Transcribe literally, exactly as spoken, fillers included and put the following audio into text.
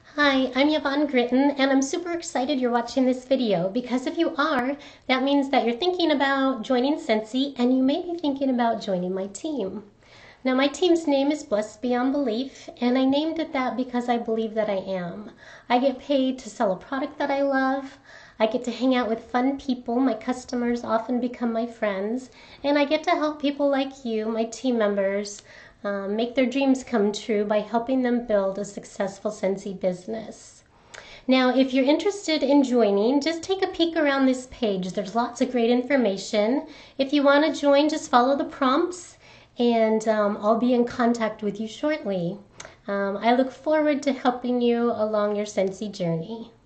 Hi, I'm Yvonne Gritton, and I'm super excited you're watching this video because if you are, that means that you're thinking about joining Scentsy and you may be thinking about joining my team. Now, my team's name is Blessed Beyond Belief, and I named it that because I believe that I am. I get paid to sell a product that I love. I get to hang out with fun people. My customers often become my friends, and I get to help people like you, my team members, um, make their dreams come true by helping them build a successful Scentsy business. Now, if you're interested in joining, just take a peek around this page. There's lots of great information. If you want to join, just follow the prompts, and um, I'll be in contact with you shortly. Um, I look forward to helping you along your Scentsy journey.